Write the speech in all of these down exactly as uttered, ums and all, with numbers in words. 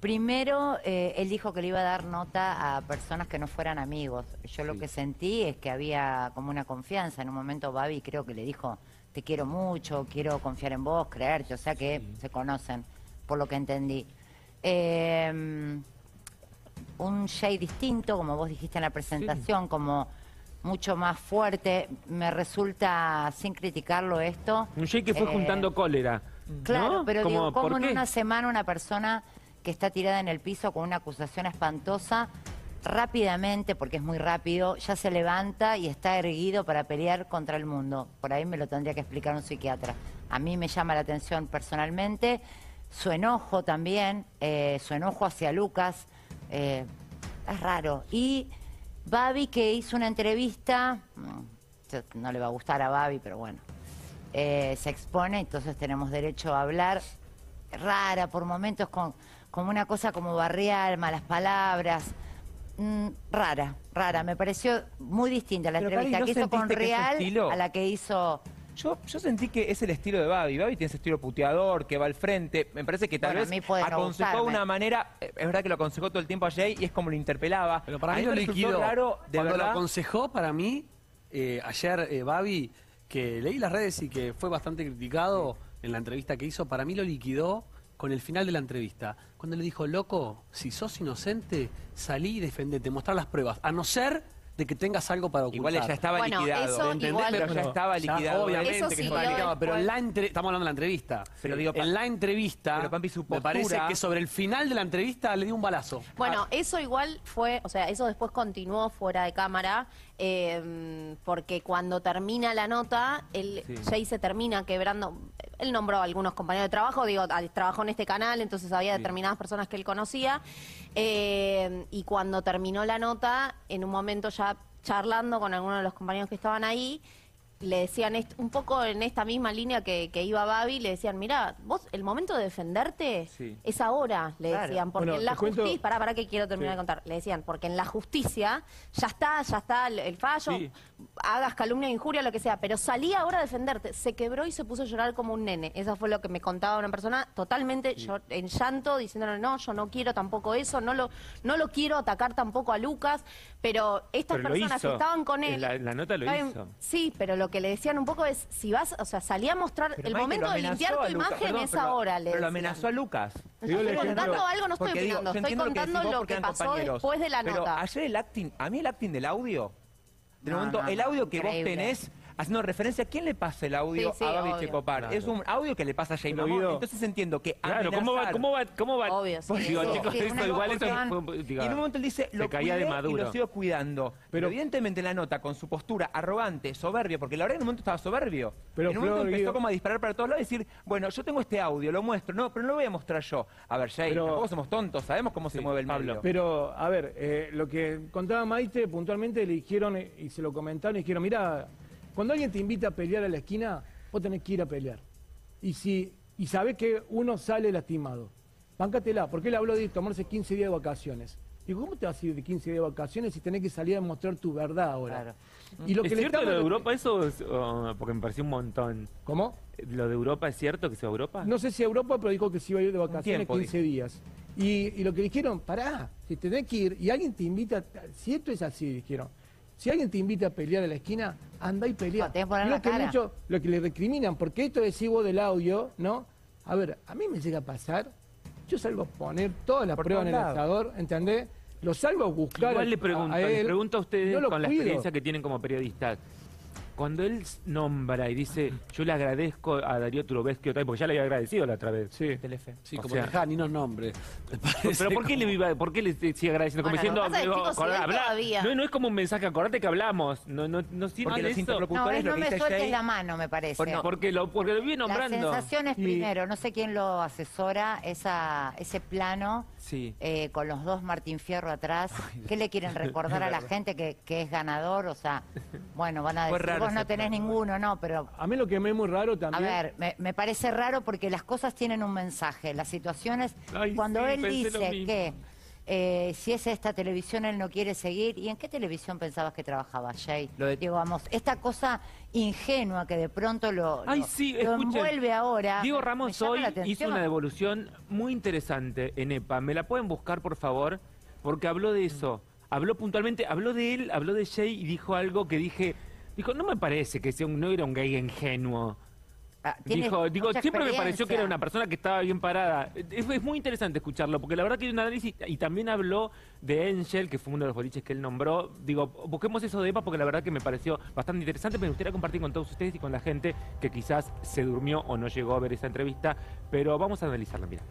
Primero, eh, él dijo que le iba a dar nota a personas que no fueran amigos. Yo lo Sí. que sentí es que había como una confianza. En un momento Babi creo que le dijo, te quiero mucho, quiero confiar en vos, creerte, o sea que Sí. se conocen, por lo que entendí. Eh, un Jay distinto, como vos dijiste en la presentación, sí. como mucho más fuerte. Me resulta, sin criticarlo esto... Un Jay que fue eh, juntando cólera. Claro, ¿no? pero como, digo, como ¿por en qué? una semana una persona que está tirada en el piso con una acusación espantosa, rápidamente, porque es muy rápido, ya se levanta y está erguido para pelear contra el mundo. Por ahí me lo tendría que explicar un psiquiatra. A mí me llama la atención personalmente, su enojo también, eh, su enojo hacia Lucas, eh, es raro. Y Babi, que hizo una entrevista, no le va a gustar a Babi, pero bueno, eh, se expone, entonces tenemos derecho a hablar. Rara, por momentos con, como una cosa como barrial, malas palabras. Mm, rara, rara. Me pareció muy distinta la Pero, entrevista Cari, ¿no que hizo con sentiste que ese Real estilo- a la que hizo... Yo, yo sentí que es el estilo de Babi. Babi tiene ese estilo puteador, que va al frente. Me parece que tal Bueno, a vez mí puede no aconsejó de gustarme. una manera... eh, Es verdad que lo aconsejó todo el tiempo a Jay y es como lo interpelaba. Pero para A mí lo me resultó liquidó. raro, de Cuando verdad. lo aconsejó, para mí, eh, ayer eh, Babi, que leí las redes y que fue bastante criticado en la entrevista que hizo, para mí lo liquidó con el final de la entrevista. Cuando le dijo, loco, si sos inocente, salí y defendete, mostrar las pruebas. A no ser de que tengas algo para ocultar. Igual ya estaba Bueno, liquidado. eso ¿Entendés? igual- Pero ya estaba Ya, liquidado. obviamente Eso que siguió estaba liquidado, pero en después. la entre- estamos hablando de la entrevista. Pero digo, pa- en la entrevista, pero, Pampi, su me parece postura- que sobre el final de la entrevista le dio un balazo. Bueno, Ah, eso igual fue, o sea, eso después continuó fuera de cámara, eh, porque cuando termina la nota, él, Sí. Jay se termina quebrando, él nombró a algunos compañeros de trabajo, digo, a- trabajó en este canal, entonces había Sí. determinadas personas que él conocía, eh, y cuando terminó la nota, en un momento ya charlando con algunos de los compañeros que estaban ahí, le decían est- un poco en esta misma línea que, que iba Babi, le decían, mirá, vos el momento de defenderte Sí. es ahora, le Claro. decían, porque Bueno, en la te cuento- justicia, pará, pará que quiero terminar Sí. de contar, le decían, porque en la justicia ya está, ya está el, el fallo, Sí. hagas calumnia, injuria, lo que sea, pero salí ahora a defenderte, se quebró y se puso a llorar como un nene, eso fue lo que me contaba una persona, totalmente yo, en llanto, diciéndole, no, yo no quiero tampoco eso, no lo, no lo quiero atacar tampoco a Lucas, pero estas Pero lo personas hizo. que estaban con él... En la- en la nota lo Está bien, hizo. Sí, pero lo que le decían un poco es, si vas, o sea, salí a mostrar, Pero, el Maite, momento lo de amenazó limpiar a tu Lucas, imagen perdón, es pero- ahora, le Pero lo decían. amenazó a Lucas. No Digo el estoy ejemplo- contando algo, no estoy Porque digo, opinando, yo estoy entiendo lo que contando decís vos lo porque que eran pasó compañeros. después de la Pero nota. ayer el acting, a mí el acting del audio, de No, momento, no, el no, audio que increíble. vos tenés, haciendo referencia, ¿a quién le pasa el audio Sí, sí, a Babi obvio. Checopar? Claro. Es un audio que le pasa a Jay Pero, Mamón. Guido- Entonces entiendo que Claro, ¿cómo va? amenazar- ¿Cómo va? ¿Cómo va? Obvio, sí. Digo, Sí, chicos, sí, esto una igual cosa eso que- diga, Y en un momento él dice, se lo caía de cuidé y maduro. lo sigo cuidando. Pero Pero- evidentemente en la nota, con su postura arrogante, soberbio, porque la verdad en un momento estaba soberbio. Pero, en un momento Flor, empezó Guido- como a disparar para todos lados y decir, bueno, yo tengo este audio, lo muestro. No, pero no lo voy a mostrar yo. A ver, Jay, Pero- tampoco somos tontos, sabemos cómo se Sí, mueve el Pablo. medio. Pero, a ver, eh, lo que contaba Maite, puntualmente le dijeron, eh, y se lo comentaron, y dijeron, mira, cuando alguien te invita a pelear a la esquina, vos tenés que ir a pelear. Y si y sabés que uno sale lastimado, bancátela, porque él habló de tomarse quince días de vacaciones. Digo, ¿cómo te vas a ir de quince días de vacaciones si tenés que salir a mostrar tu verdad ahora? Claro. Y lo ¿Es que le cierto estaba- lo de Europa eso? Es, oh, porque me pareció un montón. ¿Cómo? ¿Lo de Europa es cierto que se va a Europa? No sé si a Europa, pero dijo que se iba a ir de vacaciones tiempo, quince días. Y, y lo que dijeron, pará, si tenés que ir y alguien te invita, si esto es así, dijeron, si alguien te invita a pelear a la esquina, anda y pelea. No, tenés que poner Y la lo que cara. mucho- lo que le recriminan, porque esto decís vos del audio, ¿no? A ver, a mí me llega a pasar, yo salgo a poner todas las Por pruebas en todos el lados. asador, ¿entendés? Lo salgo a buscar Igual a- le pregunto, a les él, pregunto a ustedes no lo con la cuido. experiencia que tienen como periodistas. Cuando él nombra y dice, yo le agradezco a Darío Turobeschi otra vez, porque ya le había agradecido la otra vez. Sí. Telefe. Sí, O como sea- dejá ni nos nombre. Me parece Pero ¿por qué, como- le, iba- ¿por qué le sigue agradeciendo? Como Bueno, diciendo, lo que pasa es que, chicos, acordá, si él habla- todavía- no, no es como un mensaje, acordate que hablamos. No, no, no sirve Porque de los eso. No, interlocutores, es lo no que me dice sueltes Jay... la mano, me parece. Pues no, Porque lo, porque lo viene Las nombrando. sensaciones Y- primero, no sé quién lo asesora, esa, ese plano Sí. eh, con los dos Martín Fierro atrás. ¿Qué le quieren recordar a la gente que, que es ganador? O sea, bueno, van a Fue decir, raro vos no ese tenés plano, ninguno, no, pero A mí lo que me es muy raro a también... ver, me, me parece raro porque las cosas tienen un mensaje. Las situaciones, Ay, cuando sí, él pensé lo dice mismo. que Eh, si es esta televisión, él no quiere seguir. ¿Y en qué televisión pensabas que trabajaba, Jay? Lo de- Digo, vamos, esta cosa ingenua que de pronto lo, Ay, lo- sí, lo escuchen. envuelve ahora. Diego me- me Ramos llama hoy la hizo atención. una devolución muy interesante en E P A. ¿Me la pueden buscar, por favor? Porque habló de eso. Habló puntualmente, habló de él, habló de Jay y dijo algo que dije... Dijo, no me parece que sea un, no era un gay ingenuo. Ah, tiene Dijo, digo, mucha siempre me pareció que era experiencia. una persona que estaba bien parada. Es, es muy interesante escucharlo, porque la verdad que hay un análisis, y también habló de Angel, que fue uno de los boliches que él nombró. Digo, busquemos eso de E P A, porque la verdad que me pareció bastante interesante. Me gustaría compartir con todos ustedes y con la gente que quizás se durmió o no llegó a ver esa entrevista, pero vamos a analizarla, mira.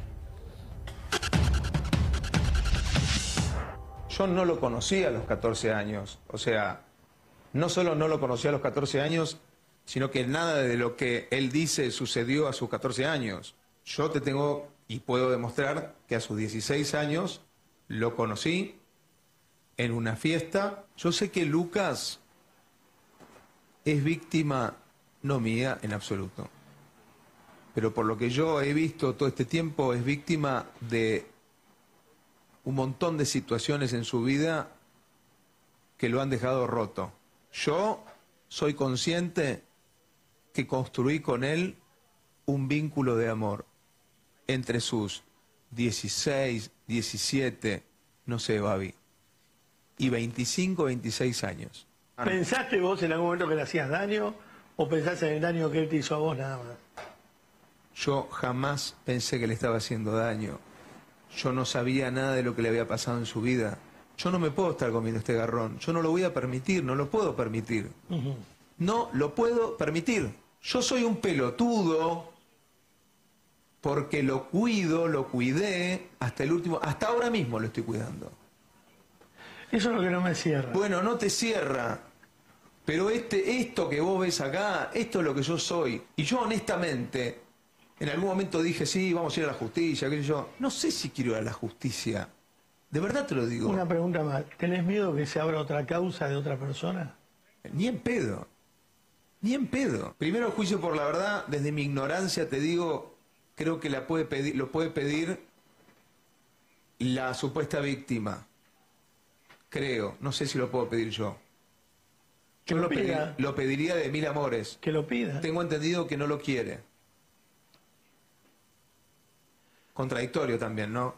Yo no lo conocí a los catorce años, o sea, no solo no lo conocí a los catorce años, sino que nada de lo que él dice sucedió a sus catorce años. Yo te tengo y puedo demostrar que a sus dieciséis años lo conocí en una fiesta. Yo sé que Lucas es víctima, no mía en absoluto, pero por lo que yo he visto todo este tiempo es víctima de un montón de situaciones en su vida que lo han dejado roto. Yo soy consciente que construí con él un vínculo de amor entre sus dieciséis, diecisiete, no sé, Babi, y veinticinco, veintiséis años. ¿Pensaste vos en algún momento que le hacías daño o pensaste en el daño que él te hizo a vos nada más? Yo jamás pensé que le estaba haciendo daño. Yo no sabía nada de lo que le había pasado en su vida. Yo no me puedo estar comiendo este garrón. Yo no lo voy a permitir, no lo puedo permitir. Uh-huh. No lo puedo permitir. Yo soy un pelotudo porque lo cuido, lo cuidé hasta el último, hasta ahora mismo lo estoy cuidando. Eso es lo que no me cierra. Bueno, no te cierra, pero este, esto que vos ves acá, esto es lo que yo soy. Y yo honestamente, en algún momento dije, sí, vamos a ir a la justicia, qué sé yo. No sé si quiero ir a la justicia. De verdad te lo digo. Una pregunta más. ¿Tenés miedo que se abra otra causa de otra persona? Ni en pedo. Ni en pedo. Primero, juicio por la verdad, desde mi ignorancia te digo, creo que la puede pedir, lo puede pedir la supuesta víctima. Creo, no sé si lo puedo pedir yo. Que Yo lo lo, pedi- pida. lo pediría de mil amores. Que lo pida. Tengo entendido que no lo quiere. Contradictorio también, ¿no?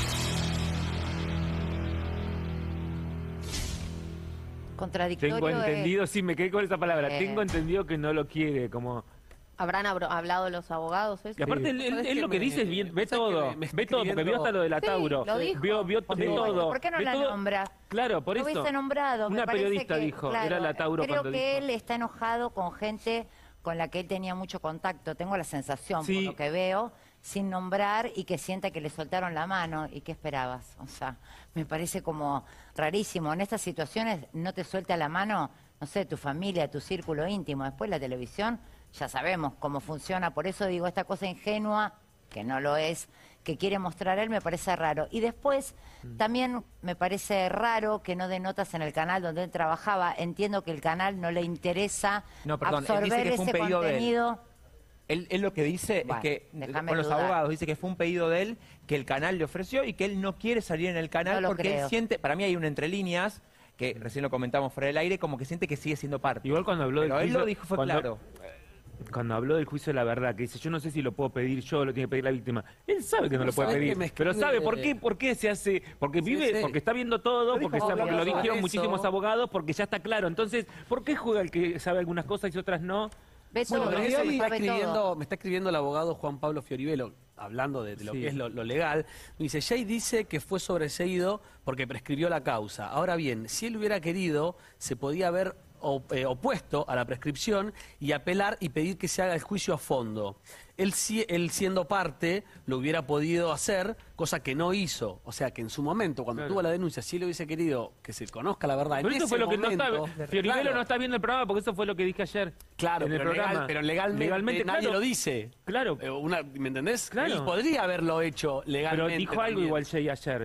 Contradictorio Tengo es- entendido, sí, me quedé con esa palabra. Eh. Tengo entendido que no lo quiere, como... ¿Habrán abro- hablado los abogados? ¿Eso? Y aparte, él, él- ¿Sabés él qué lo que me- dice es bien, ve ¿sabés todo, qué me- me ve está todo, porque vio escribiendo? hasta lo de la Sí, Tauro. lo dijo. Vio, vio, ve Conmigo. todo. ¿Por qué no ve la todo. nombra? Claro, por Lo eso. hubiese nombrado. me Una parece periodista que, dijo, claro, era la Tauro creo cuando que dijo. él está enojado con gente con la que él tenía mucho contacto. Tengo la sensación, Sí. por lo que veo, sin nombrar y que sienta que le soltaron la mano. ¿Y qué esperabas? O sea, me parece como rarísimo. En estas situaciones no te suelta la mano, no sé, tu familia, tu círculo íntimo. Después la televisión, ya sabemos cómo funciona. Por eso digo, esta cosa ingenua, que no lo es, que quiere mostrar él, me parece raro. Y después, también me parece raro que no dé notas en el canal donde él trabajaba. Entiendo que el canal no le interesa No, perdón, él dice absorber que fue un ese pedido de él. contenido. Él, él lo que dice Bueno, es que, déjame con los dudar. abogados, dice que fue un pedido de él, que el canal le ofreció y que él no quiere salir en el canal No lo porque creo. él siente, para mí hay un entre líneas, que recién lo comentamos fuera del aire, como que siente que sigue siendo parte. Igual cuando habló del Pero él juicio... lo dijo, fue cuando- claro. Cuando habló del juicio de la verdad, que dice, yo no sé si lo puedo pedir yo, lo tiene que pedir la víctima. Él sabe que no Pero lo puede ¿sabés pedir, que me pero escribe- sabe por qué, por qué se hace, porque Sí, vive, sí. porque está viendo todo, Lo porque, dijo sabe, porque lo Pablo, dijeron eso. muchísimos abogados, porque ya está claro. Entonces, ¿por qué juega el que sabe algunas cosas y otras no? Ve Bueno, todo, pero sabe eso me está, todo. escribiendo, me está escribiendo el abogado Juan Pablo Fiorivelo, hablando de, de lo Sí. que es lo, lo legal. Me dice, Jay dice que fue sobreseído porque prescribió la causa. Ahora bien, si él hubiera querido, se podía haber op- eh, opuesto a la prescripción y apelar y pedir que se haga el juicio a fondo. Él, si- él siendo parte, lo hubiera podido hacer, cosa que no hizo. O sea, que en su momento, cuando Claro. tuvo la denuncia, si él hubiese querido que se conozca la verdad, Pero en eso ese fue lo que momento, no está... Fiorivelo claro, no está viendo el programa porque eso fue lo que dije ayer. Claro, en el pero, legal- programa. pero legalmente, nadie claro. lo dice. Claro. Eh, una- ¿Me entendés? Claro. Él podría haberlo hecho Pero legalmente. dijo algo también. igual Jay ayer.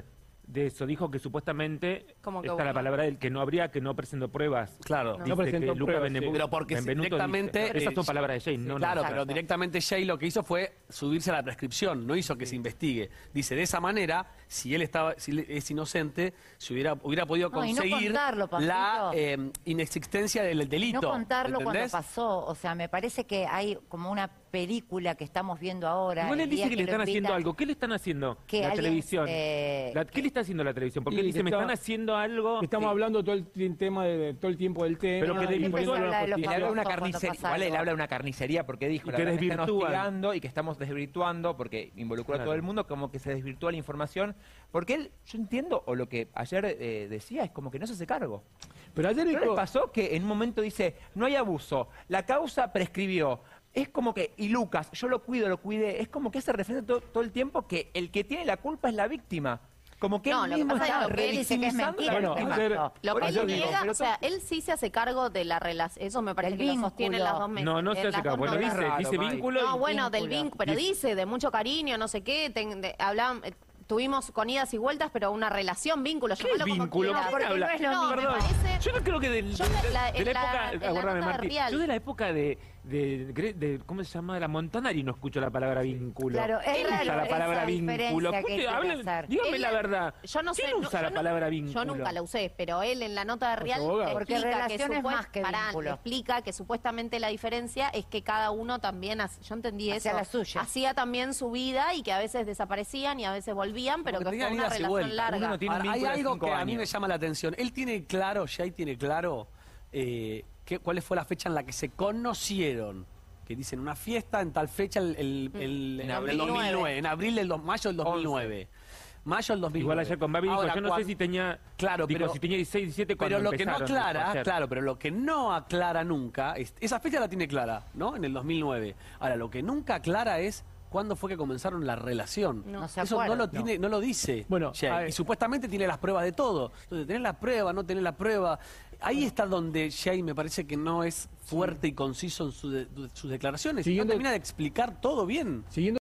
de eso. Dijo que supuestamente, Como que está bueno. la palabra del que no habría, que no presentó pruebas. Claro. Dice No presentó que Luca pruebas, Benvenuto- sí. Pero porque Benvenuto directamente... dice- esas son eh, palabras de Jane, no Claro, no. pero directamente Jay lo que hizo fue subirse a la prescripción, no hizo que se investigue. Dice, de esa manera, si él estaba, si él es inocente, se hubiera, hubiera podido No, y no conseguir contarlo, Pampito. la eh, inexistencia del delito. No contarlo ¿entendés? cuando pasó. O sea, me parece que hay como una película que estamos viendo ahora. Igual él el dice día que le lo están haciendo invitan- algo. ¿Qué le están haciendo? Que La alguien, televisión. eh, La- ¿Qué le está haciendo la televisión? Porque Y él dice, que me está- están haciendo algo... Estamos Sí. hablando todo el ti- tema de, de- todo el tiempo del tema. Pero que y desvirtúa- poniendo Siempre se habla de los Él habla de una famosos cuando carnicería, pasa igual él algo. habla de una carnicería porque dijo, Y la que verdad me están desvirtúan. hostigando y que estamos desvirtuando, porque involucró a Claro. todo el mundo, como que se desvirtúa la información. Porque él, yo entiendo, o lo que ayer eh, decía, es como que no se hace cargo. Pero ayer ¿No les dijo, pasó que en un momento dice, no hay abuso, la causa prescribió? Es como que, y Lucas, yo lo cuido, lo cuidé, es como que hace referencia todo, todo el tiempo que el que tiene la culpa es la víctima. Como que No, él lo que mismo pasa es está que él dice que es revictimizando mentira a la Bueno, víctima. ayer- Lo Por que eso él digo, niega, pero o sea, él sí se hace cargo de la relación. Eso me parece Del que lo vínculo. sostienen las dos mesas. No, no eh, se hace las cargo. dos Bueno, notas. dice, raro, dice Mike. vínculo No, y- bueno, del vínculo. vínculo, pero dice de mucho cariño, no sé qué, ten- de- hablan- eh, tuvimos con idas y vueltas, pero una relación, vínculo, ¿Qué llamalo como vínculo? quieras. ¿Qué porque habla? no es lo No, me Perdón. parece- Yo no creo que del- Yo de, la- de la en la- época, en la aguardame, nota de Martín, Rial. yo de la época de, de, de- de- ¿cómo se llama? De la Montanari no escucho la palabra vínculo. Claro, es ¿Quién raro usa la esa palabra diferencia vínculo? que Escuche, quiere hablen- hacer. dígame Él- la verdad. Yo no sé. ¿Quién no- usa yo la no- palabra vínculo? Yo nunca la usé, pero él en la nota de Real abogado. Porque explica relación que es más supuest- que pará, vínculo. explica que supuestamente la diferencia es que cada uno también, hace- yo entendí Hacía eso, la suya. hacía también su vida y que a veces desaparecían y a veces volvían, pero Como que que fue tenían una idas y relación vueltas. larga. Uno no tiene un Ahora, hay vínculo de algo cinco que a mí años. me llama la atención. Él tiene claro, Jay tiene claro, eh, qué- cuál fue la fecha en la que se conocieron. Que dicen una fiesta en tal fecha el, el- el- En en abril. dos mil nueve, en abril del dos- mayo del dos mil nueve. Mayo del dos mil nueve. Igual ayer con Babi dijo, Ahora, yo no cuan- sé si tenía, Claro, dijo, pero- si tenía dieciséis, diecisiete cuando Pero lo que no empezaron, dijo aclara, ayer. claro, pero lo que no aclara nunca, es- esa fecha la tiene clara, ¿no? En el dos mil nueve. Ahora, lo que nunca aclara es cuándo fue que comenzaron la relación. No se Eso no acuerda. lo tiene, no lo dice. Bueno, Jay. a ver. Y supuestamente tiene las pruebas de todo. Entonces, tener la prueba, no tener la prueba. Ahí está donde Jay me parece que no es fuerte y conciso en su de- sus declaraciones. Siguiendo- No termina de explicar todo bien. siguiendo